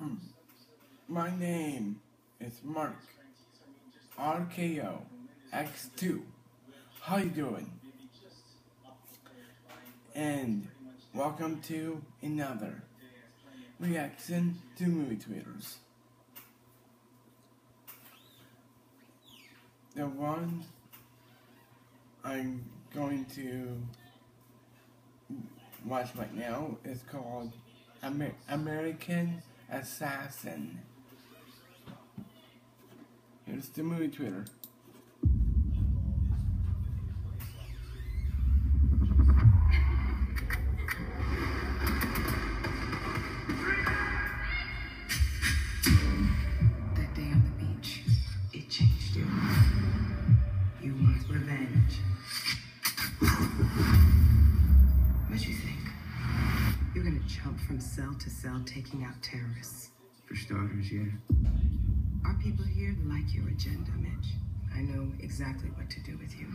Hmm. My name is Mark RKO X2. How you doing? And welcome to another reaction to movie tweeters. The one I'm going to watch right now is called American Assassin. Here's the movie tweeter. That day on the beach, it changed you. You want revenge. What you think? You're gonna jump from cell to cell taking out terrorists? For starters, yeah. Our people here like your agenda, Mitch. I know exactly what to do with you.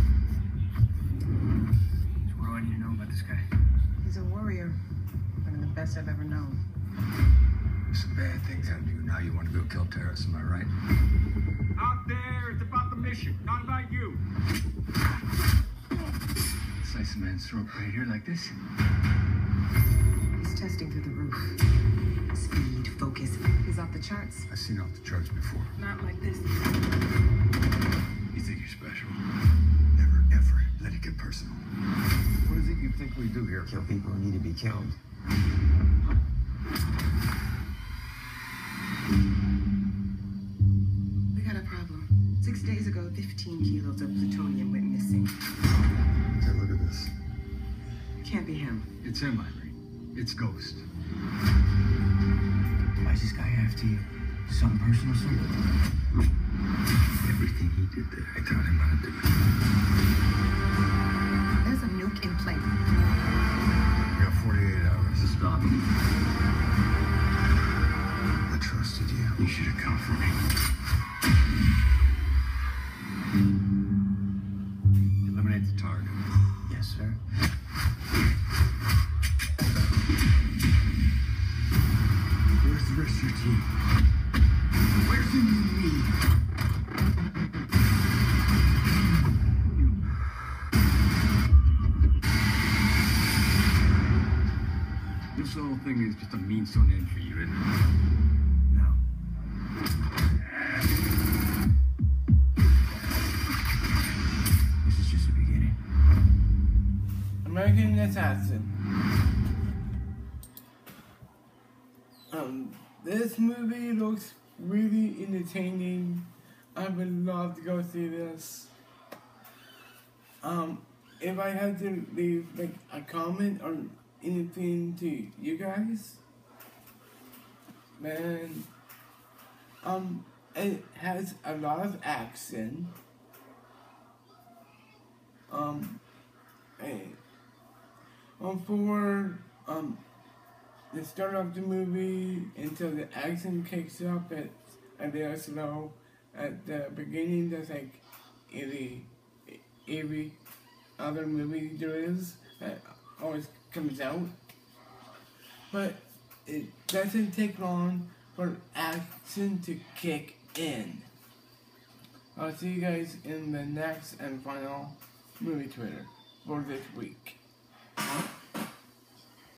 So what do I need to know about this guy? He's a warrior. One of the best I've ever known. Some bad things happen to you. Now you want to go kill terrorists, am I right? Out there, it's about the mission, not about you. Slice a man's throat right here like this. He's testing through the roof. Speed, focus. He's off the charts. I've seen off the charts before. Not like this. You think you're special? Never, ever let it get personal. What is it you think we do here? Kill people who need to be killed. We got a problem. 6 days ago, 15 kilos of plutonium went missing. Take a look at this. Can't be him. It's him, Irene. It's Ghost. Why is this guy after you? Something personal, something? Everything he did there, I taught him how to do it. There's a nuke in play. You got 48 hours to stop him. I trusted you. You should have come for me. Eliminate the target. Yes, sir. Where's the rest of your team? Where's the new me? This whole thing is just a means to an end for you, isn't it? No. This is just the beginning. American Assassin. This movie looks really entertaining. I would love to go see this. If I had to leave like a comment or anything to you guys, man, it has a lot of action. For the start of the movie until the action kicks up, it's a little slow. At the beginning, there's like every other movie there is that always comes out. But it doesn't take long for action to kick in. I'll see you guys in the next and final movie Twitter for this week.